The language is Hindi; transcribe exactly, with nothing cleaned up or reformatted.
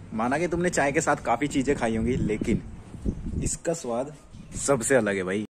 माना कि तुमने चाय के साथ काफी चीजें खाई होंगी, लेकिन इसका स्वाद सबसे अलग है भाई।